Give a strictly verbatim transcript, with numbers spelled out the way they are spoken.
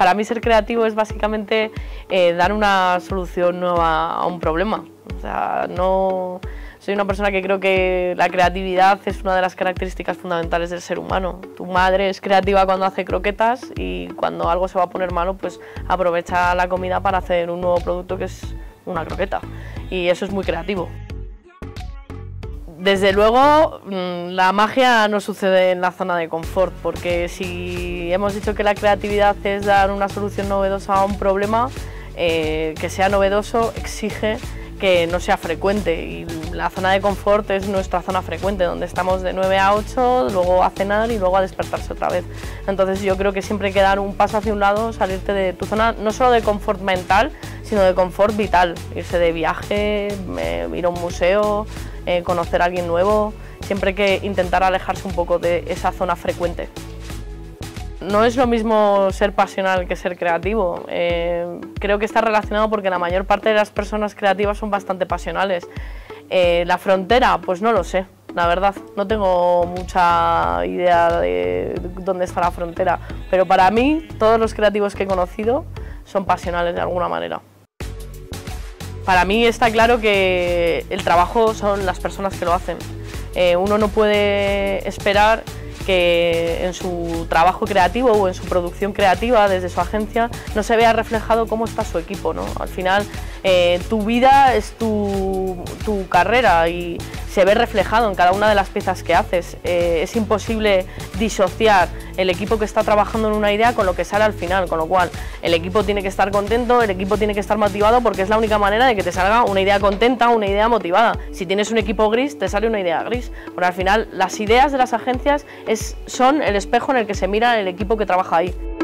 Para mí ser creativo es básicamente eh, dar una solución nueva a un problema. O sea, no... Soy una persona que creo que la creatividad es una de las características fundamentales del ser humano. Tu madre es creativa cuando hace croquetas y cuando algo se va a poner malo, pues aprovecha la comida para hacer un nuevo producto que es una croqueta. Y eso es muy creativo. Desde luego, la magia no sucede en la zona de confort, porque si hemos dicho que la creatividad es dar una solución novedosa a un problema, eh, que sea novedoso exige que no sea frecuente, y la zona de confort es nuestra zona frecuente, donde estamos de nueve a ocho, luego a cenar y luego a despertarse otra vez. Entonces yo creo que siempre hay que dar un paso hacia un lado, salirte de tu zona, no solo de confort mental, sino de confort vital, irse de viaje, eh, ir a un museo, eh, conocer a alguien nuevo, siempre hay que intentar alejarse un poco de esa zona frecuente. No es lo mismo ser pasional que ser creativo. Eh, creo que está relacionado porque la mayor parte de las personas creativas son bastante pasionales. Eh, la frontera, pues no lo sé, la verdad. No tengo mucha idea de dónde está la frontera, pero para mí todos los creativos que he conocido son pasionales de alguna manera. Para mí está claro que el trabajo son las personas que lo hacen. Eh, uno no puede esperar que en su trabajo creativo o en su producción creativa desde su agencia no se vea reflejado cómo está su equipo, ¿no? Al final eh, tu vida es tu, tu carrera y se ve reflejado en cada una de las piezas que haces. Eh, es imposible disociar el equipo que está trabajando en una idea con lo que sale al final, con lo cual el equipo tiene que estar contento, el equipo tiene que estar motivado, porque es la única manera de que te salga una idea contenta, una idea motivada. Si tienes un equipo gris, te sale una idea gris. Bueno, al final las ideas de las agencias es, son el espejo en el que se mira el equipo que trabaja ahí.